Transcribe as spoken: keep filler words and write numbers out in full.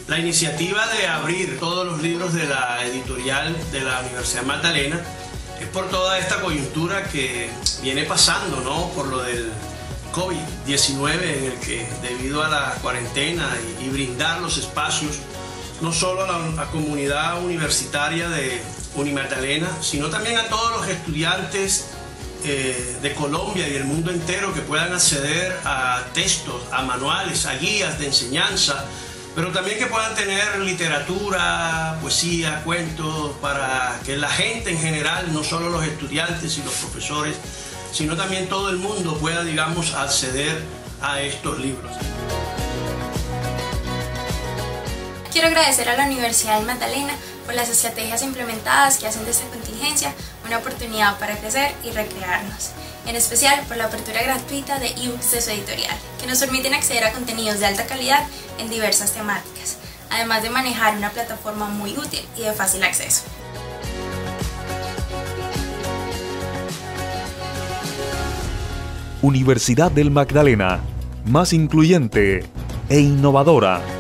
La iniciativa de abrir todos los libros de la editorial de la Universidad Magdalena es por toda esta coyuntura que viene pasando, ¿no? Por lo del COVID diecinueve, en el que debido a la cuarentena y, y brindar los espacios no solo a la, la comunidad universitaria de Unimagdalena, sino también a todos los estudiantes eh, de Colombia y el mundo entero que puedan acceder a textos, a manuales, a guías de enseñanza, pero también que puedan tener literatura, poesía, cuentos, para que la gente en general, no solo los estudiantes y los profesores, sino también todo el mundo pueda, digamos, acceder a estos libros. Quiero agradecer a la Universidad del Magdalena por las estrategias implementadas que hacen de esta contingencia una oportunidad para crecer y recrearnos, en especial por la apertura gratuita de ebooks de su editorial, que nos permiten acceder a contenidos de alta calidad en diversas temáticas, además de manejar una plataforma muy útil y de fácil acceso. Universidad del Magdalena, más incluyente e innovadora.